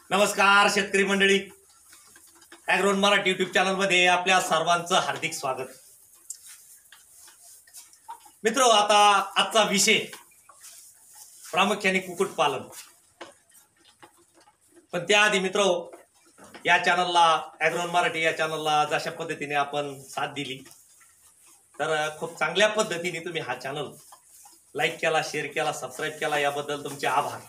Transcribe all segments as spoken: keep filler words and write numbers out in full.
नमस्कार शेतकरी मंडळी, ॲग्रोन मराठी यूट्यूब चॅनल मध्ये आपल्या सर्वांचं हार्दिक स्वागत. मित्रो, आता आजचा विषय प्रामुख्याने कुक्कुटपालन. पण त्याआधी मित्रो, या चॅनलला ॲग्रोन मराठी या चॅनलला जशा पद्धतीने आपण साथ दिली तर खूप चांगल्या पद्धतीने तुम्ही हा चॅनल लाईक केला, शेअर केला, सबस्क्राईब केला, याबद्दल तुमचे आभार.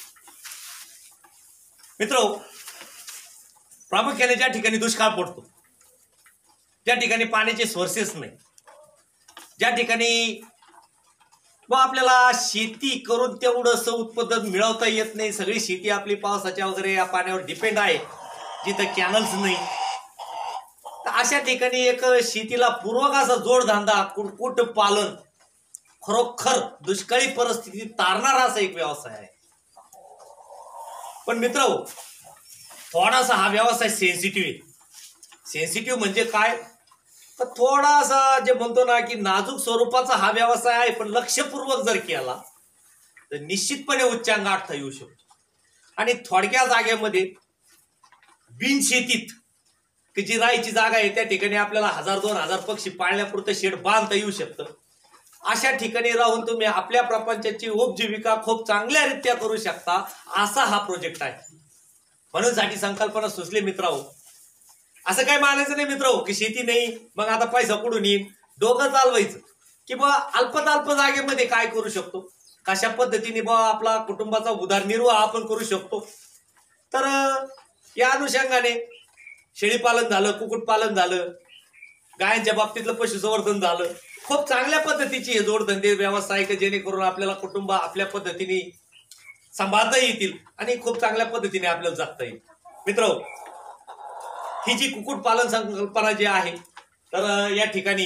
मित्रो, प्रामुख्याने ज्या ठिकाणी दुष्काळ पडतो, ज्या ठिकाणी पाण्याचे सोर्सेस नाही, ज्या ठिकाणी व आपल्याला शेती करून तेवढंसं उत्पादन मिळवता येत नाही, सगळी शेती आपली पावसाच्या वगैरे या पाण्यावर डिपेंड आहे, जिथं कॅनल्स नाही, तर अशा ठिकाणी एक शेतीला पूर्वक असा जोडधंदा कुक्कुटपालन खरोखर दुष्काळी परिस्थिती तारणारा असा एक व्यवसाय आहे. पण मित्र, थोडासा हा व्यवसाय सेन्सिटिव्ह आहे. सेन्सिटिव्ह म्हणजे काय, तर थोडासा जे म्हणतो ना की नाजूक स्वरूपाचा हा व्यवसाय आहे, पण लक्षपूर्वक जर केला तर निश्चितपणे उच्चांक गाठता येऊ शकतो. आणि थोडक्या जागेमध्ये बिनशेतीत की जी राहायची जागा आहे त्या ठिकाणी आपल्याला हजार दोन हजार पक्षी पाळण्यापुरतं शेड बांधता येऊ शकतं. अशा ठिकाणी राहून तुम्ही आपल्या प्रपंचाची उपजीविका खूप चांगल्या रीत्या करू शकता, असा हा प्रोजेक्ट आहे. म्हणून साठी संकल्पना सुचली मित्रांनो. असं काय मानायचं नाही मित्रांनो की शेती नाही मग आता पैसा कुठून येईल. डोकं चालवायचं की बा अल्पत अल्प जागेमध्ये काय करू शकतो, कशा पद्धतीने बा आपला कुटुंबाचा उदरनिर्वाह आपण करू शकतो. तर या अनुषंगाने शेळीपालन झालं, कुक्कुटपालन झालं, गायांच्या बाबतीतलं पशुसंवर्धन झालं, खूप चांगल्या पद्धतीची हे जोडधंदे व्यवसाय की जेणेकरून आपल्याला कुटुंब आपल्या पद्धतीने सांभाळता येतील आणि खूप चांगल्या पद्धतीने आपल्याला जगता येईल. मित्र, ही जी कुक्कुटपालन संकल्पना जी आहे, तर या ठिकाणी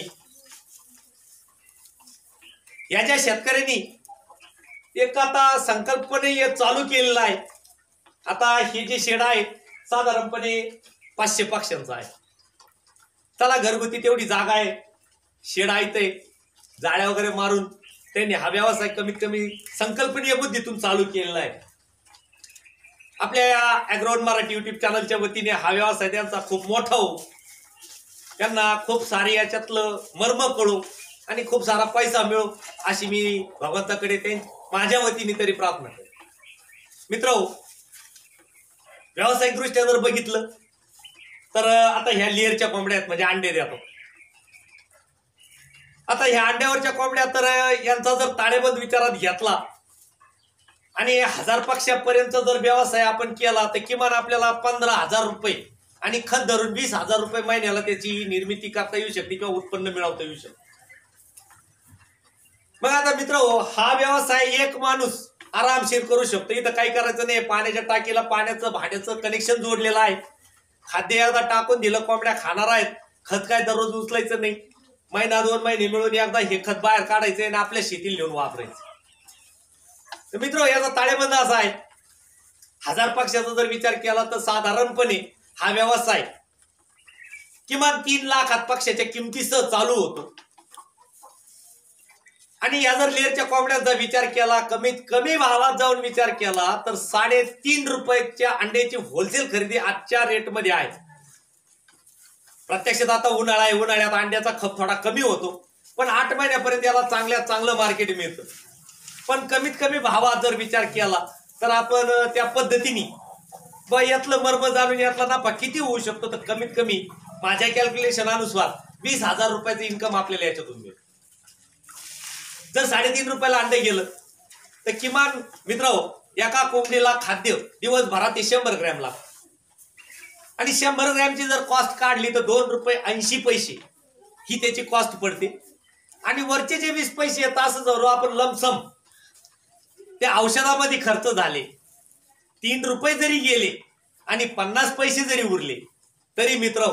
या ज्या शेतकऱ्यांनी एक आता संकल्पने चालू केलेला आहे. आता हे जे शेड आहे साधारणपणे पाचशे पक्ष्यांचं आहे. त्याला घरगुती तेवढी जागा आहे, शेड आहे, ते जाळ्या वगैरे मारून त्यांनी हा व्यवसाय कमीत कमी संकल्पनीय बुद्धीतून चालू केलेला आहे. आपल्या या ॲग्रोन मराठी युट्यूब चॅनलच्या वतीने हा व्यवसाय त्यांचा खूप मोठा हो, त्यांना खूप सारे याच्यातलं मर्म कळू आणि खूप सारा पैसा मिळो अशी मी भगवंताकडे ते माझ्या वतीने तरी प्रार्थना करतो. मित्र, व्यावसायिक दृष्ट्या जर बघितलं तर आता ह्या लेअरच्या कोंबड्या आहेत, म्हणजे अंडे देतो. आता ह्या अंड्यावरच्या कोंबड्या तर यांचा जर ताळेबंद विचारात घेतला आणि हजार पक्षापर्यंत जर व्यवसाय आपण केला तर किमान आपल्याला पंधरा हजार रुपये आणि खत धरून वीस हजार रुपये महिन्याला त्याची निर्मिती करता येऊ शकते किंवा उत्पन्न मिळवता येऊ शकते. मग आता मित्र, हा व्यवसाय एक माणूस आरामशीर करू शकतो. इथं काही करायचं नाही, पाण्याच्या टाकीला पाण्याचं भाड्याचं कनेक्शन जोडलेलं आहे. खाद्य एकदा टाकून दिलं, कोंबड्या खाणार आहेत. खत काय दररोज उचलायचं नाही, महिना दोन महिने मिळून एकदा हे खत बाहेर काढायचं आणि आपल्या शेतीला नेऊन वापरायचं. तर मित्र, याचा ताळेबंद असा आहे, हजार पक्षाचा जर विचार केला तर साधारणपणे हा व्यवसाय किमान तीन लाखात पक्षाच्या किमतीसह चालू होतो. आणि या जर लेअरच्या कोंबड्यांचा विचार केला, कमीत कमी भावात जाऊन विचार केला तर साडेतीन रुपयाच्या अंड्याची होलसेल खरेदी आजच्या रेटमध्ये आहे. प्रत्यक्षात आता उन्हाळा आहे, उन्हाळ्यात अंड्याचा खप थोडा कमी होतो, पण आठ महिन्यापर्यंत याला चांगल्यात चांगलं मार्केट मिळतं. पण कमीत कमी भावात जर विचार केला तर आपण त्या पद्धतीने ब यातलं मर्म जाणून यातला नफा किती होऊ शकतो, तर कमीत कमी माझ्या कॅल्क्युलेशन अनुसार वीस हजार रुपयाचं इन्कम आपल्याला याच्यातून मिळेल. जर साडेतीन रुपयाला अंडे गेलं तर किमान मित्र, एका कोंबडीला खाद्य दिवसभरात शंभर ग्रॅम लागतं. आणि शंभर ग्रॅमची जर कॉस्ट काढली तर दोन रुपये ऐंशी पैसे ही त्याची कॉस्ट पडते. आणि वरचे जे वीस पैसे येतात असं जर आपण लमसम त्या औषधामध्ये खर्च झाले, तीन रुपये जरी गेले आणि पन्नास पैसे जरी उरले तरी मित्र,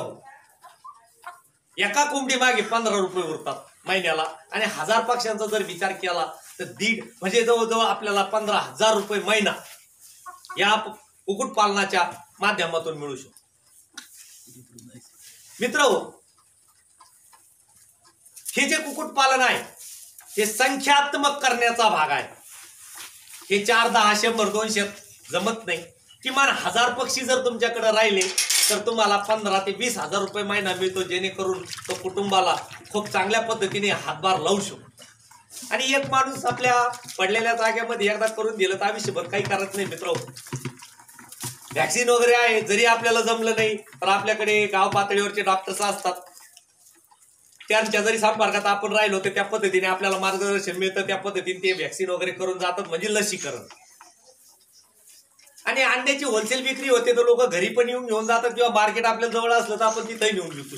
एका कोंबडी मागे पंधरा रुपये उरतात महिन्याला. आणि हजार पक्ष्यांचा जर विचार केला तर दीड म्हणजे जवळजवळ आपल्याला पंधरा हजार रुपये महिना या कुक्कुटपालनाच्या माध्यमातून मिळू शकतो. मित्र, हे जे कुक्कुटपालन आहे हे संख्यात्मक करण्याचा भाग आहे. हे चार दहा शंभर दोनशे जमत नाही. किमान हजार पक्षी जर तुमच्याकडे राहिले तर तुम्हाला पंधरा ते वीस हजार रुपये महिना मिळतो, जेणेकरून तो कुटुंबाला खूप चांगल्या पद्धतीने हातभार लावू शकतो। आणि एक माणूस आपल्या पडलेल्या जागेमध्ये एकदा करून दिलं तर आयुष्यभर काही करत नाही मित्र। व्हॅक्सिन वगैरे आहे, जरी आपल्याला जमलं नाही तर आपल्याकडे गाव पातळीवरचे डॉक्टर्स असतात, त्यांच्या जरी संपर्कात आपण राहिलो तर त्या पद्धतीने आपल्याला मार्गदर्शन मिळतं, त्या पद्धतीने ते व्हॅक्सिन वगैरे करून जातात, म्हणजे लसीकरण। आणि अंड्याची होलसेल विक्री होते तर लोक घरी पण येऊन घेऊन जातात, किंवा मार्केट आपल्या जवळ असलं तर आपण तिथंही नेऊन विकू।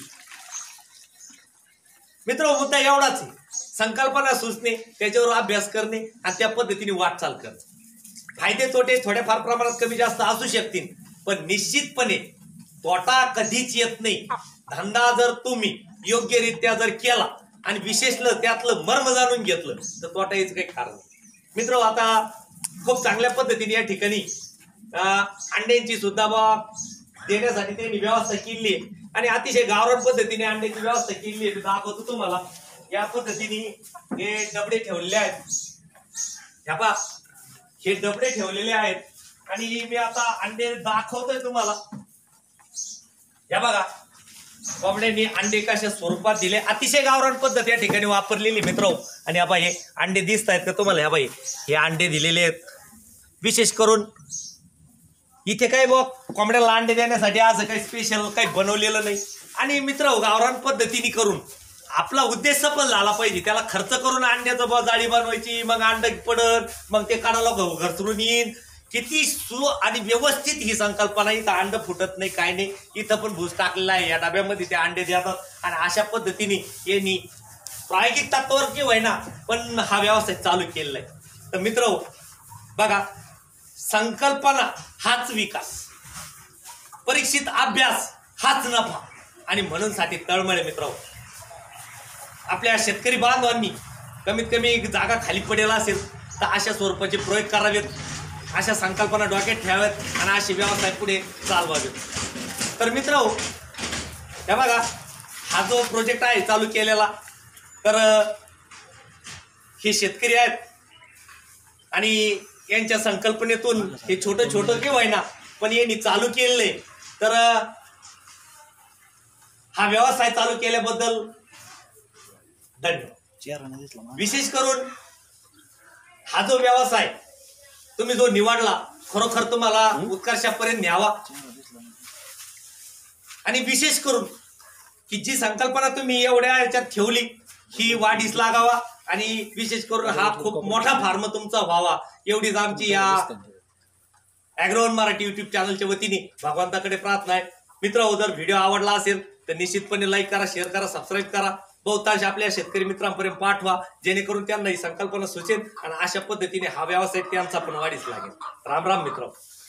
मित्र, मुद्दा एवढाच आहे, संकल्पना सुचणे, त्याच्यावर अभ्यास करणे आणि त्या पद्धतीने वाटचाल करणे। फायदे तोटे थोड्याफार प्रमाणात कमी जास्त असू शकतील, पण निश्चितपणे तोटा कधीच येत नाही। धंदा जर तुम्ही योग्यरित्या जर केला आणि विशेषलं त्यातलं मर्म जाणून घेतलं तर तोटा यायचं काही कारण नाही। मित्र, आता खूप चांगल्या पद्धतीने या ठिकाणी अंड्यांची सुद्धा बा देण्यासाठी त्यांनी व्यवस्था केली आहे आणि अतिशय गावरान पद्धतीने अंड्याची व्यवस्था केली आहे। दाखवतो तुम्हाला, या पद्धतीने हे डबडे ठेवलेले आहेत, ह्या पहा हे डबडे ठेवलेले आहेत आणि मी आता अंडे दाखवतोय तुम्हाला। या बघा कोंबड्यांनी अंडे कशा स्वरूपात दिले, अतिशय गावरान पद्धत या ठिकाणी वापरलेली मित्र। आणि या हे अंडे दिसत आहेत का तुम्हाला, ह्या बाई हे अंडे दिलेले आहेत। विशेष करून इथे काही बघ कोंबड्याला अंडे देण्यासाठी असं काही स्पेशल काही बनवलेलं नाही। आणि मित्र, गावरान पद्धतीने करून आपला उद्देश सफल झाला पाहिजे। त्याला खर्च करून अंड्याचं बा जाळी बनवायची, मग अंड पडत, मग ते काढायला घरचरून येईन, किती सु आणि व्यवस्थित ही संकल्पना। इथं अंड फुटत नाही, काय नाही, इथं पण भूस टाकलेला आहे, या डब्यामध्ये ते अंडे देतात आणि अशा पद्धतीने यांनी प्रायोगिक तत्वावर की होईना पण हा व्यवसाय चालू केलेला आहे। तर मित्र बघा, संकल्पना हाच विकास, परीक्षित अभ्यास हाच नफा, आणि म्हणून साठी तळमळे मित्र आपल्या शेतकरी बांधवांनी कमीत कमी एक जागा खाली पडेल असेल तर अशा स्वरूपाचे प्रयोग करावेत, अशा संकल्पना डोक्यात ठेवाव्यात आणि असे व्यवसाय पुढे चालवावेत। तर मित्र हे बघा, हा जो प्रोजेक्ट आहे चालू केलेला, तर हे शेतकरी आहेत आणि यांच्या संकल्पनेतून हे छोटं छोटं की होईना पण यांनी चालू केले। तर हा व्यवसाय चालू केल्याबद्दल धन्यवाद। विशेष करून हा जो व्यवसाय तुम्ही जो निवडला, खरोखर तुम्हाला उत्कर्षापर्यंत न्यावा, आणि विशेष करून की जी संकल्पना तुम्ही एवढ्या याच्यात ठेवली ही वाढीस लागावा, आणि विशेष करून हा खूप मोठा फार्म तुमचा व्हावा, एवढीच आमची या ॲग्रोवन मराठी युट्यूब चॅनलच्या वतीने भगवंताकडे प्रार्थना आहे। मित्र, जर व्हिडिओ आवडला असेल तर निश्चितपणे लाईक करा, शेअर करा, सबस्क्राईब करा, बहुतांश आपल्या शेतकरी मित्रांपर्यंत पाठवा, जेणेकरून त्यांना ही संकल्पना सुचेल आणि अशा पद्धतीने हा व्यवसाय त्यांचा पण वाढीस लागेल। राम राम मित्र।